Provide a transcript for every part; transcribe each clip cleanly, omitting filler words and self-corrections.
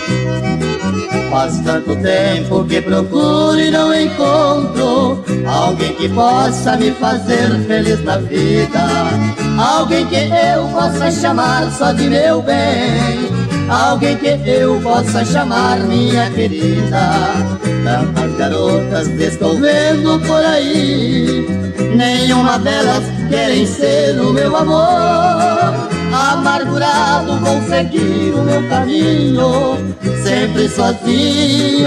Faz tanto tempo que procuro e não encontro alguém que possa me fazer feliz na vida, alguém que eu possa chamar só de meu bem, alguém que eu possa chamar minha querida. Tantas garotas estou vendo por aí, nenhuma delas querem ser o meu amor. Amargurado vou seguir o meu caminho, sempre sozinho,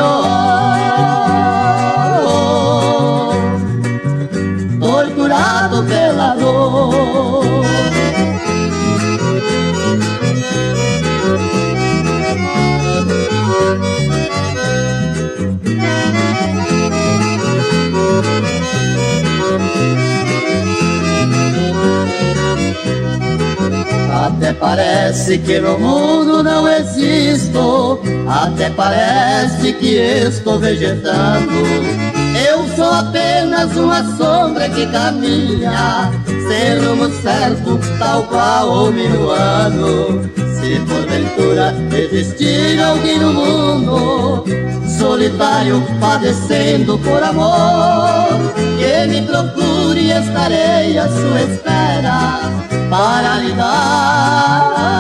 torturado pela dor. Até parece que no mundo não existo, até parece que estou vegetando. Eu sou apenas uma sombra que caminha sem rumo certo, tal qual o minuano. Se porventura existir alguém no mundo solitário, padecendo por amor, que me procure, estarei à sua espera para lhe dar